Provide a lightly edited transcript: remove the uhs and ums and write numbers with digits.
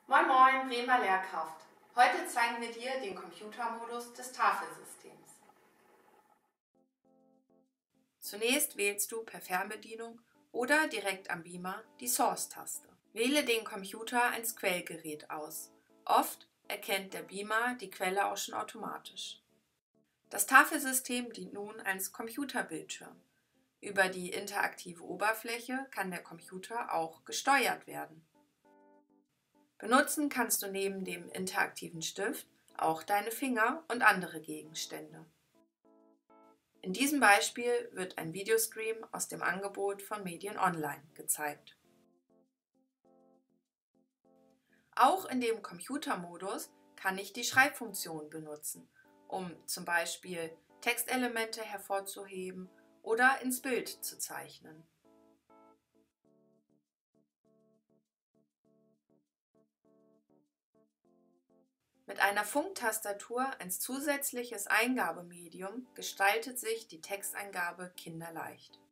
Moin Moin, Bremer Lehrkraft. Heute zeigen wir dir den Computermodus des Tafelsystems. Zunächst wählst du per Fernbedienung oder direkt am Beamer die Source-Taste. Wähle den Computer als Quellgerät aus. Oft erkennt der Beamer die Quelle auch schon automatisch. Das Tafelsystem dient nun als Computerbildschirm. Über die interaktive Oberfläche kann der Computer auch gesteuert werden. Benutzen kannst du neben dem interaktiven Stift auch deine Finger und andere Gegenstände. In diesem Beispiel wird ein Videostream aus dem Angebot von Medien Online gezeigt. Auch in dem Computermodus kann ich die Schreibfunktion benutzen, um zum Beispiel Textelemente hervorzuheben oder ins Bild zu zeichnen. Mit einer Funktastatur als zusätzliches Eingabemedium gestaltet sich die Texteingabe kinderleicht.